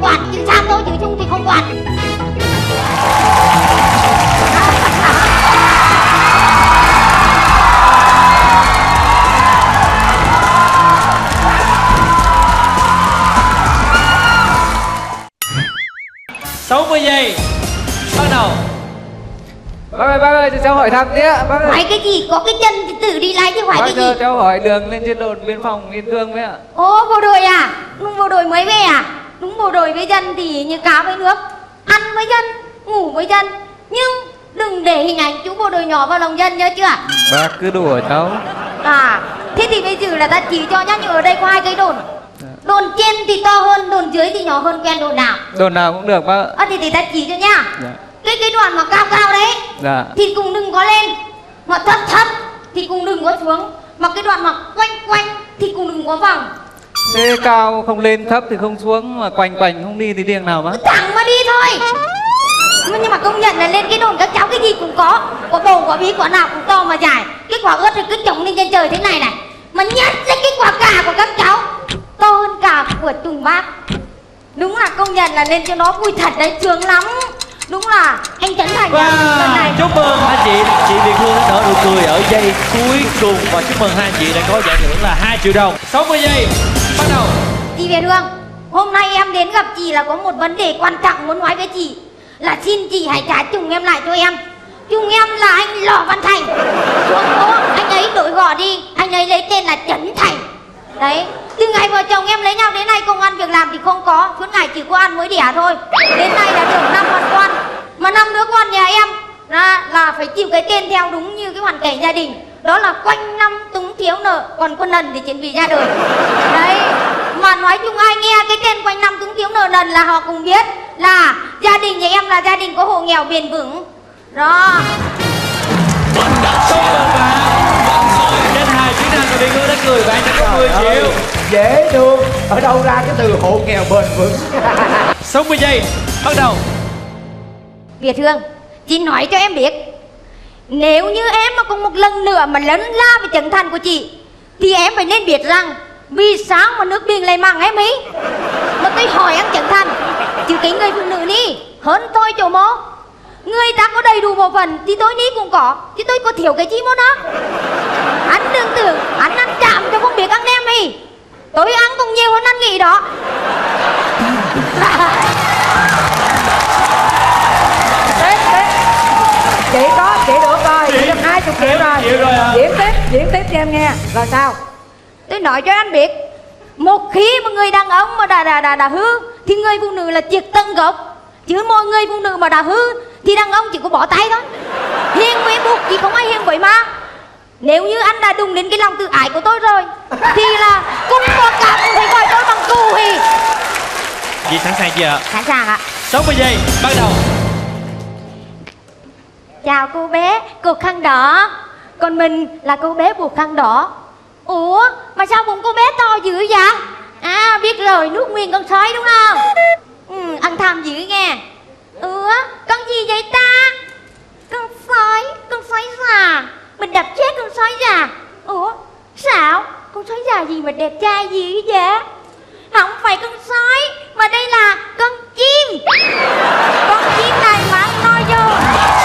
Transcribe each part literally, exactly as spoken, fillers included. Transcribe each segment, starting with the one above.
quản, chứ sao tôi chữ chung thì không quản. sáu mươi giây bắt đầu. Bác ơi, bác ơi, cho cháu hỏi thăm nhé. Bác ơi. Hỏi cái gì, có cái chân thì tự đi lại chứ hỏi Bác cái cho gì. cháu hỏi đường lên trên đồn biên phòng Yên Thương đấy ạ. Ồ, bộ đội à? Đúng bộ đội mới về à? Đúng bộ đội với dân thì như cá với nước, ăn với dân, ngủ với dân. Nhưng đừng để hình ảnh chú bộ đội nhỏ vào lòng dân nhớ chưa? Bác cứ đùa cháu. À, thế thì bây giờ là ta chỉ cho nhá, như ở đây có hai cái đồn. Đồn trên thì to hơn, đồn dưới thì nhỏ hơn, quen đồn nào? Đồn nào cũng được bác. À, thì, thì ta chỉ cho nhá. Dạ. Cái cái đoạn mà cao cao đấy, Dạ. thì cũng đừng có lên. Mà thấp thấp thì cũng đừng có xuống. Mà cái đoạn mà quanh quanh thì cũng đừng có vòng. Thế cao không lên, thấp thì không xuống, mà quanh quanh không đi thì điên nào bác? Thẳng mà đi thôi. Nhưng mà công nhận là lên cái đồn các cháu cái gì cũng có. Có bầu, có bí, quả nào cũng to mà dài. Cái quả ớt thì cứ trồng lên trên trời thế này này. Mà nhất là cái quả cà của các cháu to hơn cả của Tùng Bác. Đúng là công nhận là lên cho nó vui thật đấy, sướng lắm. Đúng là anh Trấn Thành wow. này. Chúc mừng hai chị, chị Việt Hương đã nở nụ cười ở giây cuối cùng. Và chúc mừng hai chị đã có giải thưởng là hai triệu đồng. sáu mươi giây bắt đầu. Chị Việt Hương, hôm nay em đến gặp chị là có một vấn đề quan trọng muốn nói với chị. Là xin chị hãy trả chùng em lại cho em. Chùng em là anh Lò Văn Thành. Xuống phố anh ấy đổi gọi đi, anh ấy lấy tên là Trấn Thành. Đấy, từ ngày vợ chồng em lấy nhau đến nay công ăn việc làm thì không có. Suốt ngày chỉ có ăn mới đẻ thôi. Đến nay là được năm con con. Mà năm đứa con nhà em là, là phải chịu cái tên theo đúng như cái hoàn cảnh gia đình. Đó là quanh năm túng thiếu nợ, còn con nần thì chuẩn bị ra đời. Đấy, mà nói chung ai nghe cái tên quanh năm túng thiếu nợ nần là họ cũng biết là gia đình nhà em là gia đình có hộ nghèo bền vững. Đó. Trên hai chuyến hàng của Việt Hương đã cười và anh đã có mười triệu. Dễ thương, ở đâu ra cái từ hộ nghèo bền vững. sáu mươi giây bắt đầu. Việt Hương, chị nói cho em biết, nếu như em mà còn một lần nữa mà lấn la vào Trấn Thành của chị thì em phải nên biết rằng vì sao mà nước biển lại mặn em ý. Mà tôi hỏi anh Trấn Thành, chứ cái người phụ nữ đi hơn tôi chỗ mố. Người ta có đầy đủ một phần thì tôi ní cũng có, chứ tôi có thiếu cái chi mốt đó. Anh đừng tưởng anh ăn chạm cho không biết ăn em đi. Tôi ăn còn nhiều hơn anh nghĩ đó. Tiếp, tiếp. Chị có, chị được rồi, chị được hai mươi triệu rồi. Triệu rồi à? Diễn tiếp, diễn tiếp cho em nghe. Rồi sao? Tôi nói cho anh biết, một khi mà người đàn ông mà đã, đã, đã, đã hư thì người phụ nữ là triệt tận gốc. Chứ mọi người phụ nữ mà đã hư thì đàn ông chỉ có bỏ tay thôi. Hiền với buộc chỉ không ai hiền với ma. Nếu như anh đã đụng đến cái lòng tự ái của tôi rồi thì là cũng có cả cũng phải gọi tôi bằng cù hì. Chị sẵn sàng chưa ạ? Sẵn sàng ạ. sáu mươi giây bắt đầu. Chào cô bé cột khăn đỏ. Còn mình là cô bé buộc khăn đỏ. Ủa mà sao bụng cô bé to dữ vậy? À biết rồi, nuốt nguyên con sói đúng không? Ừ, ăn tham dữ nghe. Ủa con gì vậy ta? Con sói, con sói già. Mình đập chết con sói già. Ủa sao? Con sói già gì mà đẹp trai dữ vậy? Không phải con sói, mà đây là con chim. Con chim này mà ăn nói vô.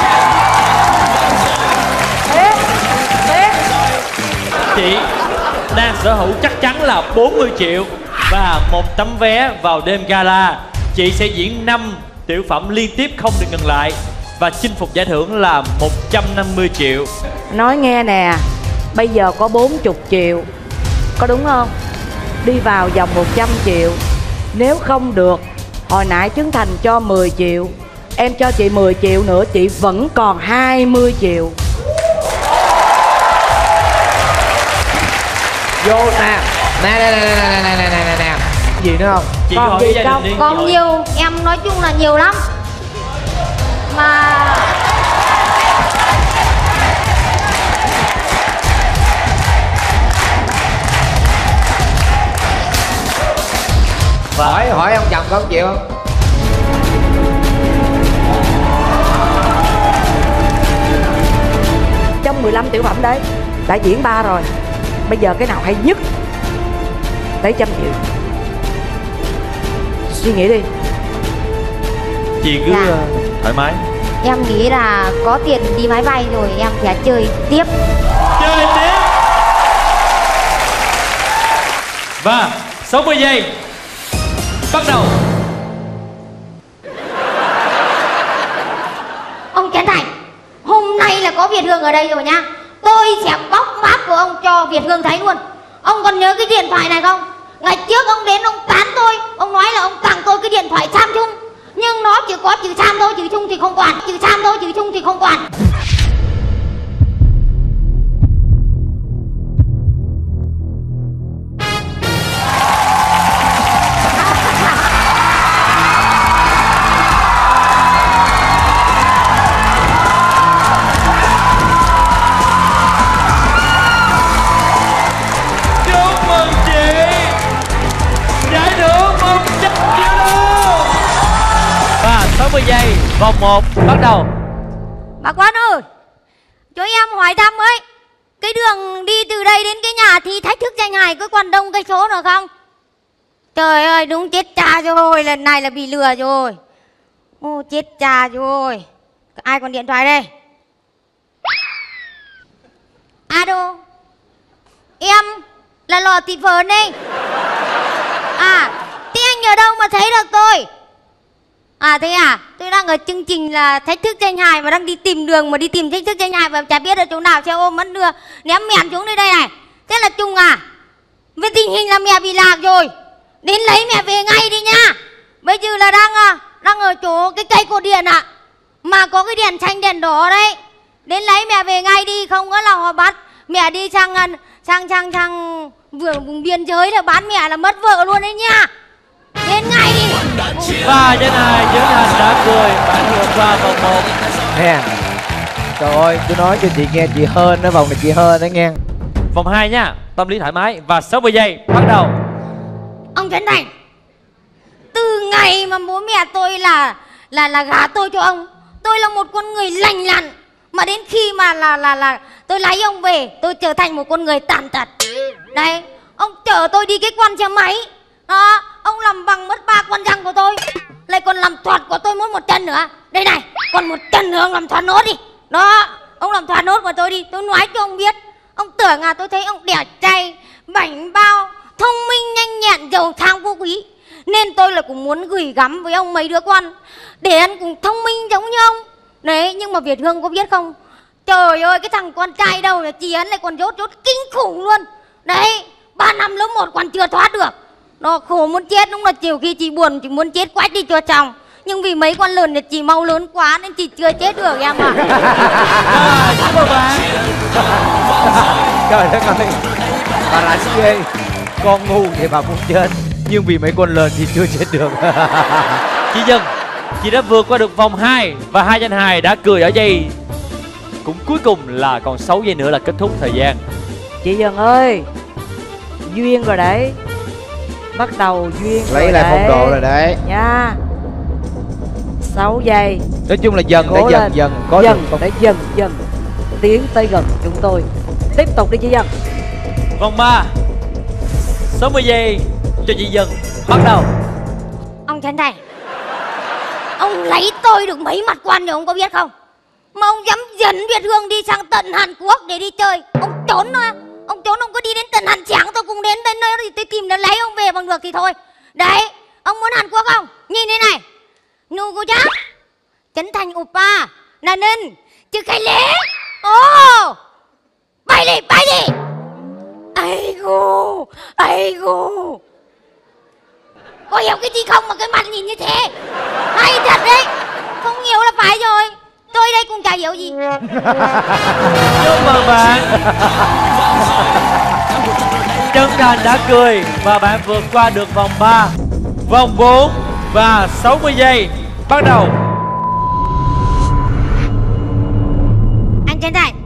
Tiếp, tiếp. Chị đang sở hữu chắc chắn là bốn mươi triệu và một tấm vé vào đêm gala. Chị sẽ diễn năm tiểu phẩm liên tiếp không được ngừng lại và chinh phục giải thưởng là một trăm năm mươi triệu. Nói nghe nè, bây giờ có bốn mươi triệu, có đúng không? Đi vào vòng một trăm triệu. Nếu không được, hồi nãy Trấn Thành cho mười triệu, em cho chị mười triệu nữa, chị vẫn còn hai mươi triệu. Vô nè. Nè nè nè nè nè nè nè nè. Gì nữa không? Chị Còn hỏi gì với gia không? đình đi. Còn nhiều, em nói chung là nhiều lắm. Mà Hỏi hỏi ông chồng có chịu không? Trong mười lăm tiểu phẩm đấy đã diễn ba rồi. Bây giờ cái nào hay nhất? Lấy trăm triệu. Suy nghĩ đi. Chị cứ Dạ. ờ, thoải mái. Em nghĩ là có tiền đi máy bay rồi em sẽ chơi tiếp. Chơi tiếp. Và sáu mươi giây bắt đầu. Ông Trấn Thành, hôm nay là có Việt Hương ở đây rồi nhá. Tôi sẽ bóc mác của ông cho Việt Hương thấy luôn. Ông còn nhớ cái điện thoại này không? Ngày trước ông đến ông tán tôi, ông nói là ông tặng tôi cái điện thoại Samsung, nhưng nó chỉ có chữ Sam thôi, chữ Trung thì không quản. Chữ Sam thôi, chữ Trung thì không quản. Chúc mừng chị. Giải thưởng một trăm triệu đồng. Và sáu mươi giây vòng một bắt đầu. Bà Quan ơi, cho em hỏi thăm ấy, cái đường đi từ đây đến cái nhà thì thách thức danh hài có còn đông cây số nữa không? Trời ơi, đúng chết cha rồi, lần này là bị lừa rồi. Ô, chết cha rồi. Ai còn điện thoại đây? Alo, em là Lò Thị Phởn đây. À, thế anh ở đâu mà thấy được tôi? À thế à, tôi đang ở chương trình là thách thức danh hài mà đang đi tìm đường mà đi tìm thách thức danh hài và chả biết ở chỗ nào, xe ôm mất đưa ném mẹn xuống đây đây này. Thế là Trung à, với tình hình là mẹ bị lạc rồi, đến lấy mẹ về ngay đi nha. Bây giờ là đang đang ở chỗ cái cây cột điện ạ, à, mà có cái đèn xanh đèn đỏ đấy. Đến lấy mẹ về ngay đi, không có là họ bắt mẹ đi sang sang sang sang vừa vùng biên giới là bán mẹ là mất vợ luôn đấy nha. Đến ngay đi. Và trên này Trấn Thành đã cười, bạn vượt qua vòng một. Nè, trời ơi, tôi nói cho chị nghe, chị hên đó, vòng này chị hên đó nghe. Vòng hai nha, tâm lý thoải mái. Và sáu mươi giây bắt đầu. Ông Trấn Thành, từ ngày mà bố mẹ tôi là là là gả tôi cho ông, tôi là một con người lành lặn, mà đến khi mà là là là tôi lấy ông về, tôi trở thành một con người tàn tật. Đấy, ông chở tôi đi cái quan xe máy đó, ông làm bằng mất ba con răng của tôi, lại còn làm thoạt của tôi mỗi một chân nữa. Đây này, còn một chân nữa ông làm thoạt nốt đi. Đó, ông làm thoạt nốt của tôi đi. Tôi nói cho ông biết, ông tưởng à, tôi thấy ông đẹp trai, bảnh bao, thông minh, nhanh nhẹn, giàu sang phú quý, nên tôi là cũng muốn gửi gắm với ông mấy đứa con để anh cũng thông minh giống như ông. Đấy, nhưng mà Việt Hương có biết không, trời ơi, cái thằng con trai đâu là chị hắn lại còn dốt dốt kinh khủng luôn. Đấy, ba năm lớp một còn chưa thoát được. Nó khổ muốn chết, đúng là chiều khi chị buồn, chị muốn chết quách đi cho chồng. Nhưng vì mấy con lợn thì chị mau lớn quá nên chị chưa chết được em ạ. À, chúc mừng bạn. Trời đất ơi, bà rảnh ghê. Con ngu thì bà muốn chết, nhưng vì mấy con lên thì chưa chết được. Chị Dân, chị đã vượt qua được vòng hai và hai danh hài đã cười ở giây cũng cuối cùng là còn sáu giây nữa là kết thúc thời gian. Chị Dân ơi, duyên rồi đấy, bắt đầu duyên Lấy rồi lại đấy. phong độ rồi đấy Nha. Sáu giây. Nói chung là dần để Cố dần lên. dần có dần được. để dần dần tiến tới gần chúng tôi. Tiếp tục đi chị Dân. Vòng ba, sáu mươi giây cho chị Dân bắt đầu. Ông Trấn Thành, ông lấy tôi được mấy mặt quan rồi ông có biết không? Mà ông dám dẫn Việt Hương đi sang tận Hàn Quốc để đi chơi. Ông trốn thôi. Ông trốn, ông có đi đến tận Hàn Giang tôi cũng đến đến nơi thì tôi tìm đến lấy ông về bằng được thì thôi. Đấy, ông muốn Hàn Quốc không? Nhìn đây này. Nụ cô chắc Trấn Thành oppa 나는 즉할래. Ồ, bay đi, bay đi. Aigoo, aigoo. Có hiểu cái gì không mà cái mặt nhìn như thế? Hay thật đấy. Không hiểu là phải rồi. Tôi đây cũng chả hiểu gì. Chúc mừng bạn. Trấn Thành đã cười và bạn vượt qua được vòng ba. Vòng bốn và sáu mươi giây bắt đầu. Anh Trấn Thành.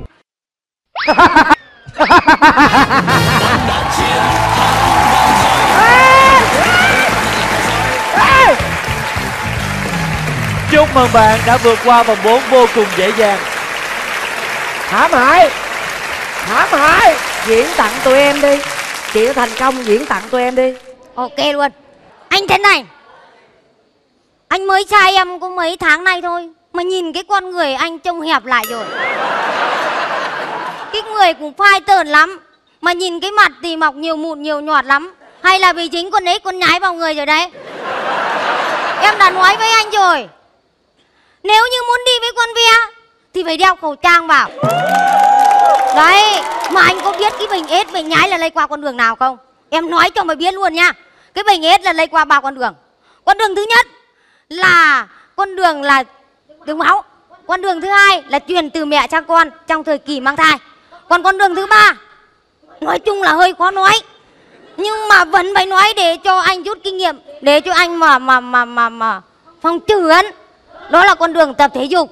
Chúc mừng bạn đã vượt qua vòng bốn vô cùng dễ dàng. Hãm hại, hãm hại. Diễn tặng tụi em đi. Chị đã thành công, diễn tặng tụi em đi. Ok luôn. Anh Trấn Thành, Anh mới xa em có mấy tháng nay thôi mà nhìn cái con người anh trông hẹp lại rồi. Cái người cũng phai tởn lắm, mà nhìn cái mặt thì mọc nhiều mụn nhiều nhọt lắm. Hay là vì chính con ấy con nhái vào người rồi đấy. Em đã nói với anh rồi, nếu như muốn đi với con ve thì phải đeo khẩu trang vào. Đấy, mà anh có biết cái bệnh AIDS, bệnh nhái là lây qua con đường nào không? Em nói cho mày biết luôn nha. Cái bệnh AIDS là lây qua ba con đường. Con đường thứ nhất là con đường là đường máu. Con đường thứ hai là truyền từ mẹ sang con trong thời kỳ mang thai. Còn con đường thứ ba, nói chung là hơi khó nói, nhưng mà vẫn phải nói để cho anh rút kinh nghiệm, để cho anh mà mà mà mà mà phòng trừ hắn. Đó là con đường tập thể dục.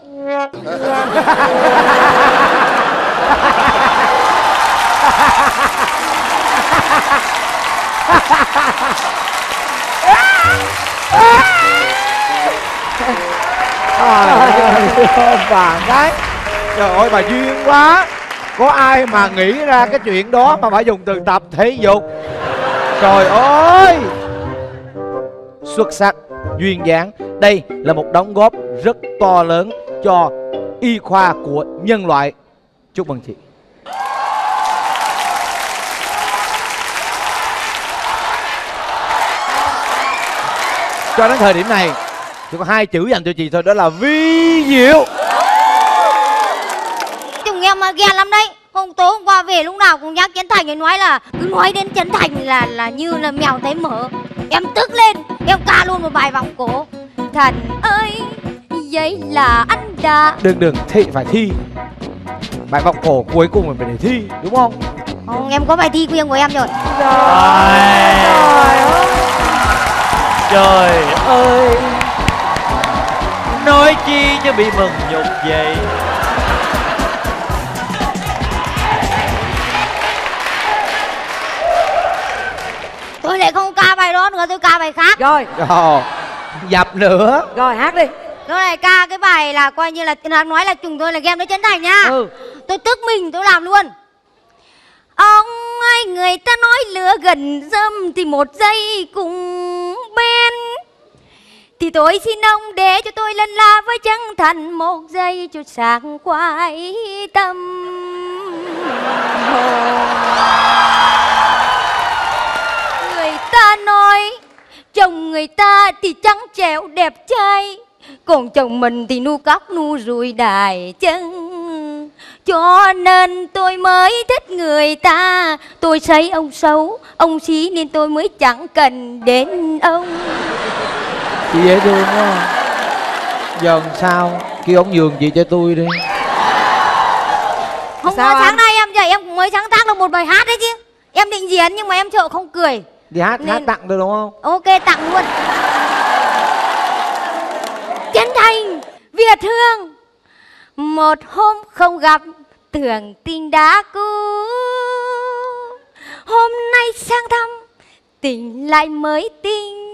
Bà gái, trời ơi bà duyên quá. Có ai mà nghĩ ra cái chuyện đó mà phải dùng từ tập thể dục. Trời ơi, xuất sắc, duyên dáng. Đây là một đóng góp rất to lớn cho y khoa của nhân loại. Chúc mừng chị. Cho đến thời điểm này chỉ có hai chữ dành cho chị thôi, đó là vi diệu. Chúng em mà ghen lắm đấy. Hôm tối hôm qua về lúc nào cũng nhắc Trấn Thành, nói là cứ nói đến Trấn Thành là là như là mèo thấy mỡ. Em tức lên, em ca luôn một bài vọng cổ. Thần ơi, vậy là anh đã... Đừng đừng, thị phải thi. Bài vọng cổ cuối cùng mình phải để thi, đúng không? Không, em có bài thi riêng của em rồi. Trời ơi, trời ơi, nói chi cho bị mừng nhục vậy. Tôi lại không ca bài đó nữa, tôi ca bài khác. Rồi, Rồi, dập nữa. rồi hát đi. Tôi lại ca cái bài là coi như là nói là chúng tôi là ghen với Trấn Thành nha. Ừ. Tôi tức mình tôi làm luôn. Ông ơi, người ta nói lửa gần dâm thì một giây cùng bên, thì tôi xin ông để cho tôi lân la với Trấn Thành một giây cho sảng khoái tâm hồn. Người ta nói chồng người ta thì trắng trẻo đẹp trai, còn chồng mình thì nu cóc nu rùi đài chân. Cho nên tôi mới thích người ta. Tôi thấy ông xấu, ông xí nên tôi mới chẳng cần đến ông. Chị dễ thương quá. Giờ làm sao? Kêu ông nhường chị cho tôi đi. Hôm Sao qua sáng anh? nay em dậy em cũng mới sáng tác được một bài hát đấy chứ. Em định diễn nhưng mà em sợ không cười. Đi hát, Nên... hát tặng được đúng không? Ok, tặng luôn. Trấn Thành, Việt Hương. Một hôm không gặp tưởng tình đã cũ, hôm nay sang thăm tình lại mới tình.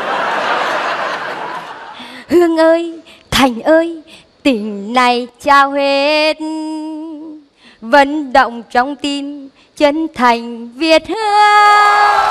Hương ơi, Thành ơi, tình này trao hết, vận động trong tim Trấn Thành Việt Hương.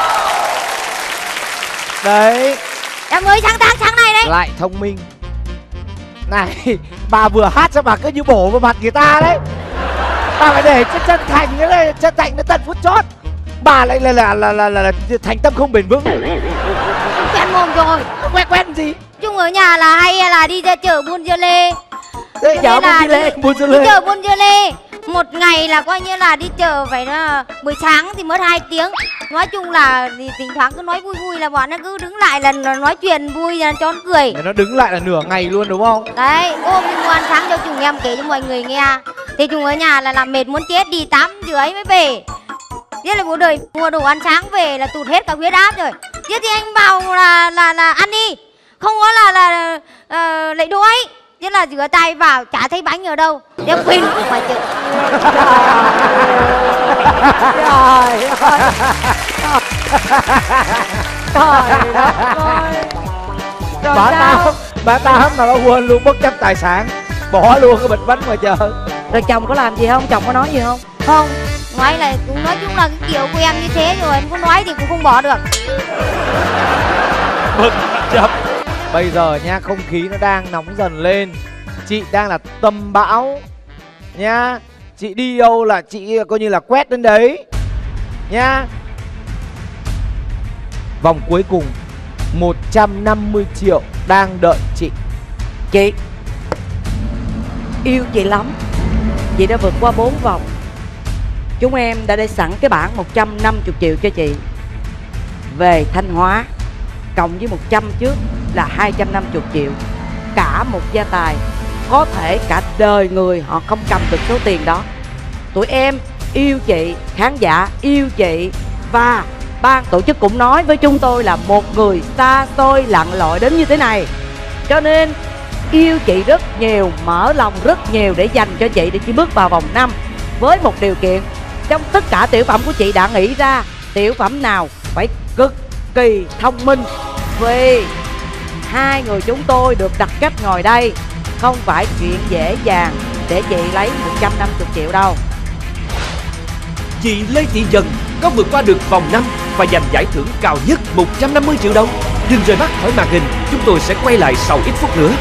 Đấy, Em mới sáng tác sáng nay đấy. lại thông minh. Này, bà vừa hát sao bà cứ như bổ vào mặt người ta đấy. Bà phải để cho Trấn Thành cái này, Trấn Thành nó tận phút chót. Bà lại là là là là, là, là thành tâm không bền vững. Quen mồm rồi. Quen quen gì? Chung ở nhà là hay là đi ra chợ buôn dưa lê. Đấy, chợ buôn dưa lê, buôn dưa lê. Đi chợ buôn dưa lê. Một ngày là coi như là đi chợ phải là buổi sáng thì mất hai tiếng. Nói chung là thì thỉnh thoảng cứ nói vui vui là bọn nó cứ đứng lại là nói chuyện vui là cho nó cười. Để nó đứng lại là nửa ngày luôn đúng không? Đấy, hôm đi mua ăn sáng cho chúng em kể cho mọi người nghe. Thì chúng ở nhà là làm mệt muốn chết, đi tắm rưỡi mới về. Thế là cuộc đời mua đồ ăn sáng về là tụt hết cả huyết áp rồi. Thế thì anh bảo là là là ăn đi, không có là là uh, lại đói. Thế là rửa tay vào chả thấy bánh ở đâu. Em quên ở ngoài chợ. Trời ơi. Trời đất ơi. Rồi Bà sao? Tám, bà Tám mà bà quên luôn, bất chấp tài sản, bỏ luôn cái bịch bánh ngoài chợ. Rồi chồng có làm gì không? Chồng có nói gì không? Không, nói là cũng nói chung là cái kiểu của em như thế rồi, em có nói thì cũng không bỏ được. Bất chấp Bây giờ nha, không khí nó đang nóng dần lên. Chị đang là tâm bão nha. Chị đi đâu là chị coi như là quét đến đấy nha. Vòng cuối cùng một trăm năm mươi triệu đang đợi chị. Chị yêu chị lắm. Chị đã vượt qua bốn vòng. Chúng em đã để sẵn cái bảng một trăm năm mươi triệu cho chị. Về Thanh Hóa cộng với một trăm trước là hai trăm năm mươi triệu. Cả một gia tài. Có thể cả đời người họ không cầm được số tiền đó. Tụi em yêu chị, khán giả yêu chị. Và ban tổ chức cũng nói với chúng tôi là một người xa xôi lặn lội đến như thế này, cho nên yêu chị rất nhiều, mở lòng rất nhiều để dành cho chị, để chị bước vào vòng năm. Với một điều kiện, trong tất cả tiểu phẩm của chị đã nghĩ ra tiểu phẩm nào phải cực kỳ thông minh. Vì hai người chúng tôi được đặt cách ngồi đây, không phải chuyện dễ dàng để chị lấy một trăm năm mươi triệu đâu. Chị Lê Thị Dần có vượt qua được vòng năm và giành giải thưởng cao nhất một trăm năm mươi triệu đồng. Đừng rời mắt khỏi màn hình, chúng tôi sẽ quay lại sau ít phút nữa.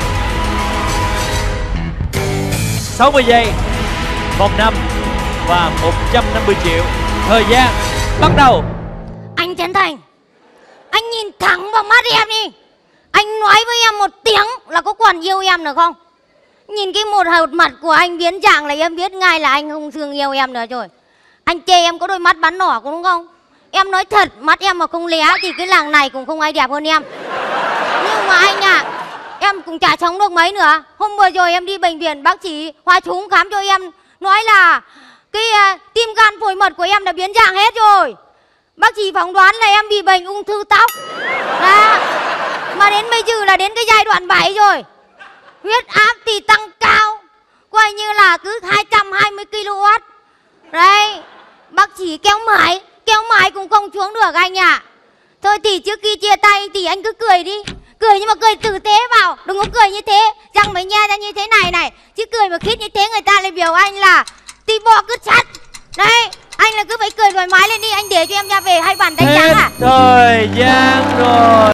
sáu mươi giây, vòng năm và một trăm năm mươi triệu. Thời gian bắt đầu. Anh Trấn Thành, anh nhìn thẳng vào mắt em đi. Anh nói với em một tiếng là có còn yêu em nữa không? Nhìn cái một hột mặt của anh biến dạng là em biết ngay là anh không thương yêu em nữa rồi. Anh chê em có đôi mắt bắn nỏ có đúng không? Em nói thật, mắt em mà không lé thì cái làng này cũng không ai đẹp hơn em. Nhưng mà anh ạ, à, em cũng chả sống được mấy nữa. Hôm vừa rồi em đi bệnh viện, bác sĩ Hoa Trúng khám cho em, nói là cái uh, tim gan phổi mật của em đã biến dạng hết rồi. Bác sĩ phỏng đoán là em bị bệnh ung thư tóc. Đó. Mà đến bây giờ là đến cái giai đoạn bảy rồi. Huyết áp thì tăng cao, coi như là cứ hai trăm hai mươi ki lô oát. Đấy, bác sĩ kéo mãi, kéo mãi cũng không xuống được anh ạ. À. Thôi thì trước khi chia tay thì anh cứ cười đi. Cười nhưng mà cười tử tế vào, đừng có cười như thế. Răng mới nhe ra như thế này này. Chứ cười mà khít như thế người ta lại biểu anh là tí bò cứt sắt. Đấy, anh là cứ phải cười thoải mái lên đi. Anh để cho em ra về hai bàn tay trắng à. Thời gian rồi.